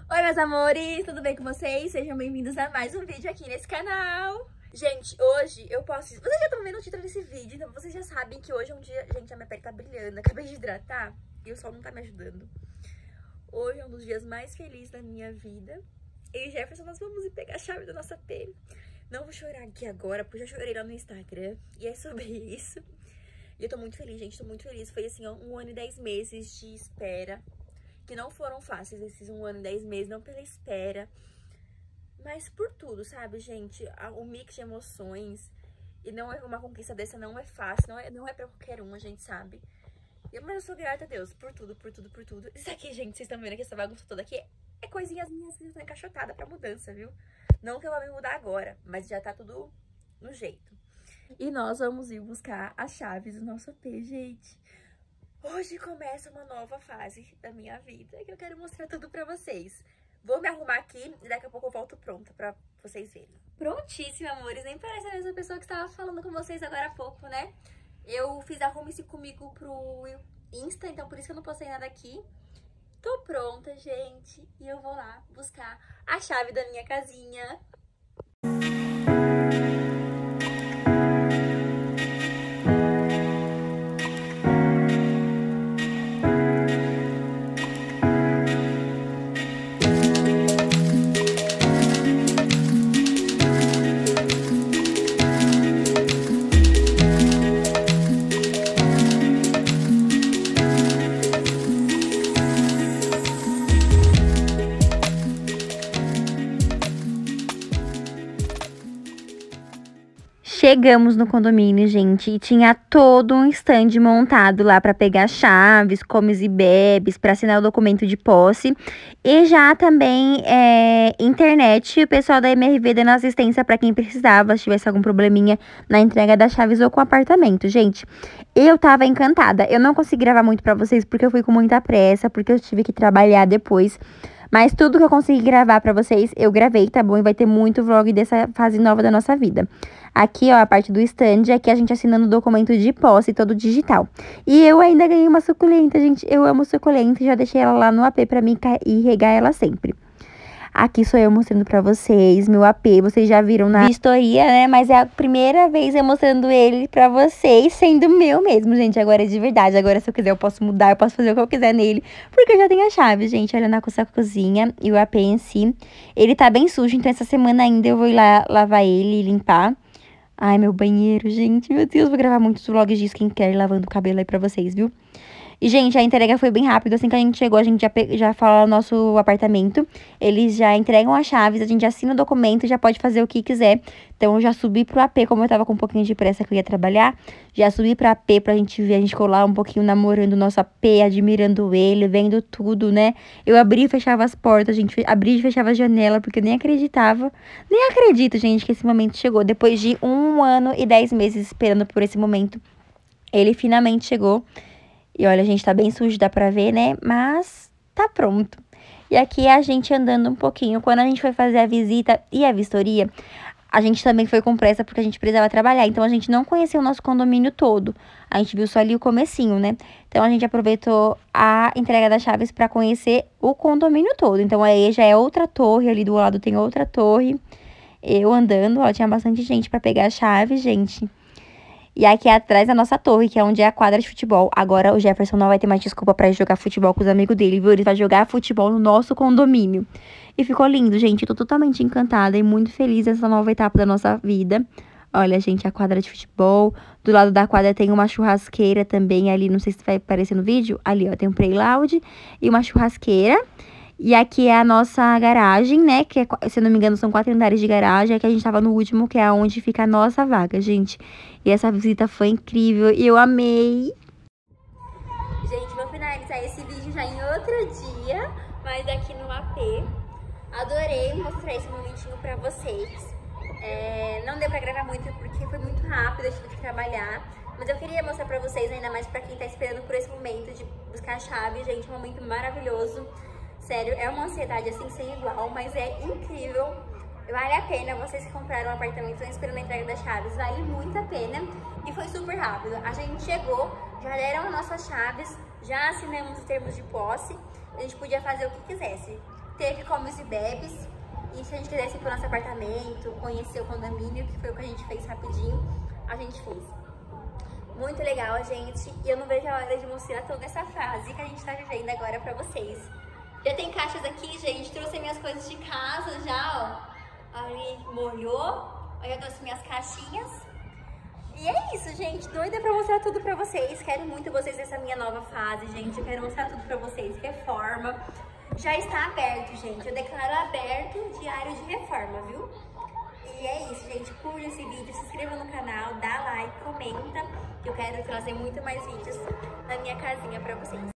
Oi, meus amores, tudo bem com vocês? Sejam bem-vindos a mais um vídeo aqui nesse canal. Gente, hoje eu posso... Vocês já estão vendo o título desse vídeo, então vocês já sabem que hoje é um dia... Gente, a minha pele tá brilhando, acabei de hidratar e o sol não tá me ajudando. Hoje é um dos dias mais felizes da minha vida. Eu e Jefferson, nós vamos ir pegar a chave da nossa pele. Não vou chorar aqui agora, porque eu já chorei lá no Instagram. E é sobre isso. E eu tô muito feliz, gente, tô muito feliz. Foi assim, ó, 1 ano e 10 meses de espera. Que não foram fáceis esses 1 ano e 10 meses, não pela espera, mas por tudo, sabe, gente? O mix de emoções. E não é uma conquista dessa, não é fácil, não é pra qualquer um, a gente sabe. Mas eu sou grata a Deus por tudo, por tudo, por tudo. Isso aqui, gente, vocês estão vendo que essa bagunça toda aqui é coisinhas minhas que estão encaixotadas pra mudança, viu? Não que eu vá me mudar agora, mas já tá tudo no jeito. E nós vamos ir buscar as chaves do nosso AP, gente. Hoje começa uma nova fase da minha vida que eu quero mostrar tudo pra vocês. Vou me arrumar aqui e daqui a pouco eu volto pronta pra vocês verem. Prontíssima, amores. Nem parece a mesma pessoa que estava falando com vocês agora há pouco, né? Eu fiz arrume-se comigo pro Insta, então por isso que eu não postei nada aqui. Tô pronta, gente. E eu vou lá buscar a chave da minha casinha. Chegamos no condomínio, gente, e tinha todo um stand montado lá para pegar chaves, comes e bebes, para assinar o documento de posse. E já também internet, o pessoal da MRV dando assistência para quem precisava, se tivesse algum probleminha na entrega das chaves ou com o apartamento. Gente, eu tava encantada. Eu não consegui gravar muito para vocês porque eu fui com muita pressa, porque eu tive que trabalhar depois. Mas tudo que eu consegui gravar pra vocês, eu gravei, tá bom? E vai ter muito vlog dessa fase nova da nossa vida. Aqui, ó, a parte do stand, aqui a gente assinando o documento de posse, todo digital. E eu ainda ganhei uma suculenta, gente. Eu amo suculenta, já deixei ela lá no AP pra mim e regar ela sempre. Aqui sou eu mostrando pra vocês, meu AP, vocês já viram na vistoria, né? Mas é a primeira vez eu mostrando ele pra vocês, sendo meu mesmo, gente. Agora é de verdade, agora se eu quiser eu posso mudar, eu posso fazer o que eu quiser nele. Porque eu já tenho a chave, gente, olha na cozinha e o AP em si. Ele tá bem sujo, então essa semana ainda eu vou ir lá lavar ele e limpar. Ai, meu banheiro, gente, meu Deus, vou gravar muitos vlogs de skincare lavando o cabelo aí pra vocês, viu? E, gente, a entrega foi bem rápido. Assim que a gente chegou, a gente já fala o nosso apartamento. Eles já entregam as chaves, a gente assina o documento e já pode fazer o que quiser. Então, eu já subi pro AP, como eu tava com um pouquinho de pressa que eu ia trabalhar. Já subi pro AP pra gente ver, a gente ficou lá um pouquinho namorando o nosso AP, admirando ele, vendo tudo, né? Eu abri e fechava as portas, gente. Abri e fechava a janela, porque eu nem acreditava. Nem acredito, gente, que esse momento chegou. Depois de 1 ano e 10 meses esperando por esse momento, ele finalmente chegou. E olha, a gente tá bem sujo, dá pra ver, né? Mas tá pronto. E aqui é a gente andando um pouquinho. Quando a gente foi fazer a visita e a vistoria, a gente também foi com pressa porque a gente precisava trabalhar. Então, a gente não conheceu o nosso condomínio todo. A gente viu só ali o comecinho, né? Então, a gente aproveitou a entrega das chaves pra conhecer o condomínio todo. Então, aí já é outra torre, ali do lado tem outra torre. Eu andando, ó, tinha bastante gente pra pegar a chave, gente. E aqui atrás a nossa torre, que é onde é a quadra de futebol. Agora o Jefferson não vai ter mais desculpa pra ir jogar futebol com os amigos dele, viu? Ele vai jogar futebol no nosso condomínio. E ficou lindo, gente. Eu tô totalmente encantada e muito feliz nessa nova etapa da nossa vida. Olha, gente, a quadra de futebol. Do lado da quadra tem uma churrasqueira também ali. Não sei se vai aparecer no vídeo. Ali, ó, tem um play-loud e uma churrasqueira. E aqui é a nossa garagem, né? Que, se eu não me engano, são 4 andares de garagem. Aqui a gente tava no último, que é onde fica a nossa vaga, gente. E essa visita foi incrível e eu amei. Gente, vou finalizar esse vídeo já em outro dia, mas aqui no AP. Adorei mostrar esse momentinho pra vocês. Não deu pra gravar muito porque foi muito rápido, eu tive que trabalhar. Mas eu queria mostrar pra vocês, ainda mais pra quem tá esperando por esse momento de buscar a chave. Gente, um momento maravilhoso. Sério, é uma ansiedade assim sem igual, mas é incrível. Vale a pena, vocês que compraram um apartamento estão esperando a entrega das chaves, vale muito a pena. E foi super rápido, a gente chegou, já deram as nossas chaves, já assinamos os termos de posse, a gente podia fazer o que quisesse. teve comes e bebes. E se a gente quisesse ir pro nosso apartamento, conhecer o condomínio, que foi o que a gente fez rapidinho, a gente fez. Muito legal, gente. E eu não vejo a hora de mostrar toda essa fase que a gente tá vivendo agora pra vocês. Já tem caixas aqui, gente. Trouxe minhas coisas de casa já, ó. Ali molhou. Aí eu trouxe minhas caixinhas. E é isso, gente. Doida pra mostrar tudo pra vocês. Quero muito vocês nessa minha nova fase, gente. Eu quero mostrar tudo pra vocês. Reforma. Já está aberto, gente. Eu declaro aberto diário de reforma, viu? E é isso, gente. Curta esse vídeo, se inscreva no canal, dá like, comenta. Que eu quero trazer muito mais vídeos na minha casinha pra vocês.